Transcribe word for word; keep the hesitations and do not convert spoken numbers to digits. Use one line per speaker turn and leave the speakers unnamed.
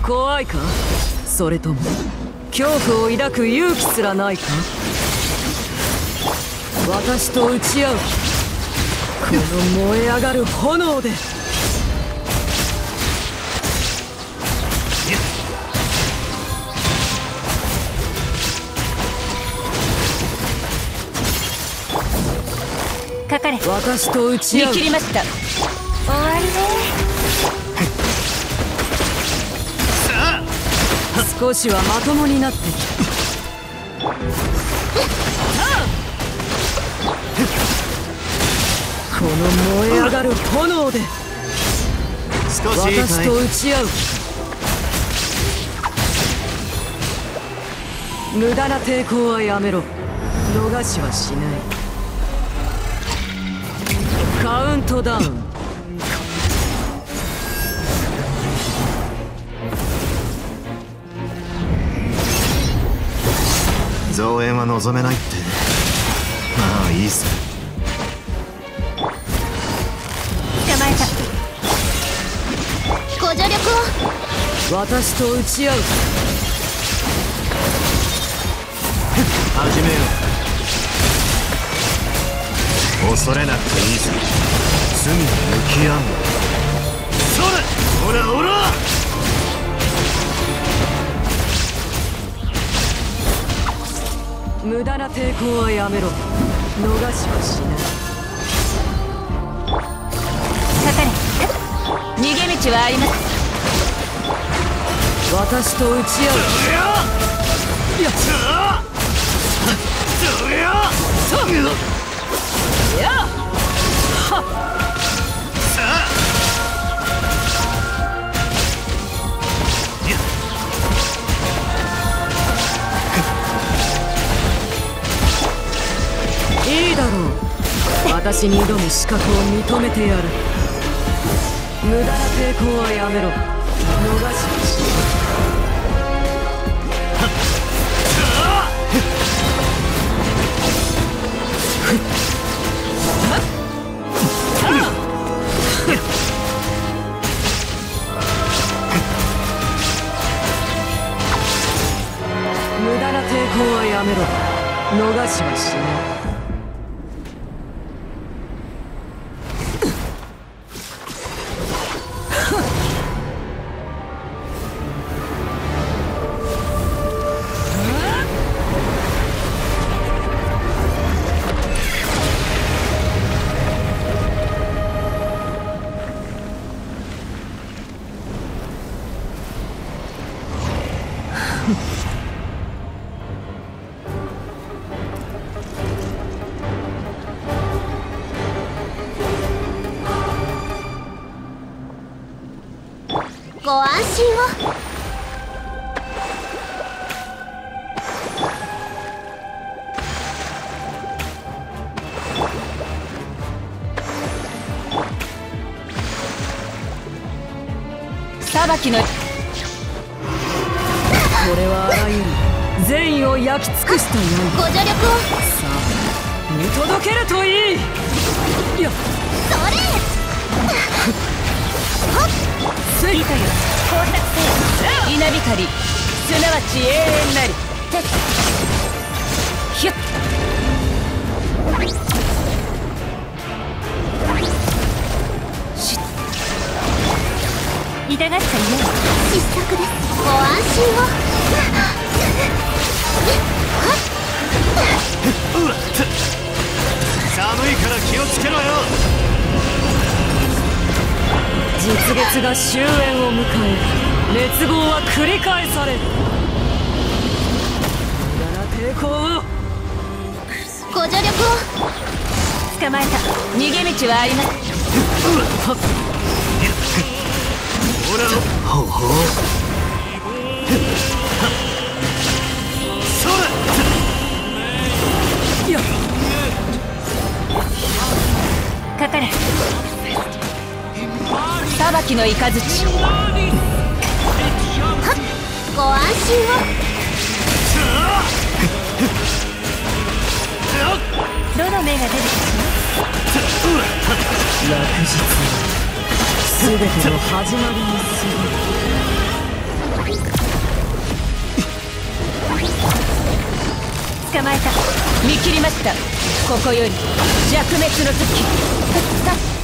怖いか、それとも恐怖を抱く勇気すらないか。私と打ち合う、この燃え上がる炎で。
かかれ。
私と打ち合う。
見切りました。終わりね。
少しはまともになってきた。この燃え上がる炎で私と打ち合う。無駄な抵抗はやめろ。逃しはしない。カウントダウン。
増援は望めないって。まあいいさ。
捕まえた。ご助力を。
私と打ち合う。
始めよう。恐れなくていいさ。罪に向き合う。それ、ほらほら。
無駄な抵抗はやめろ。逃しはしない。
かかれ。逃げ道はあります。
私と打ち合う。やっ
そりゃ
そうやっはっ
さあ
いいだろう。私に挑む資格を認めてやる。無駄な抵抗はやめろ。逃しはしない。無駄な抵抗はやめろ。逃しはしない。
ご安心を。裁きの。こ
れはあらゆる善意を焼き尽くしたよ。
ご助力を。
さあ見届けるといい。やっ
それ。
せい。
いたよ。工作せよ。稲光、すなわち永遠なり。てっひゅっ。しっ。痛がっちゃいない。失策です。ご安心を。
寒いから気をつけろよ。
実月が終焉を迎え、熱望は繰り返される。無駄な抵抗を。
ご助力を。捕まえた。逃げ道はあります。
ほらほうほう。それ。
やっ
かかれ。裁きの雷。はっ。ご安心を。どの目が出てき
落日は全ての始まりにする。
捕まえた。見切りました。ここより弱滅の時。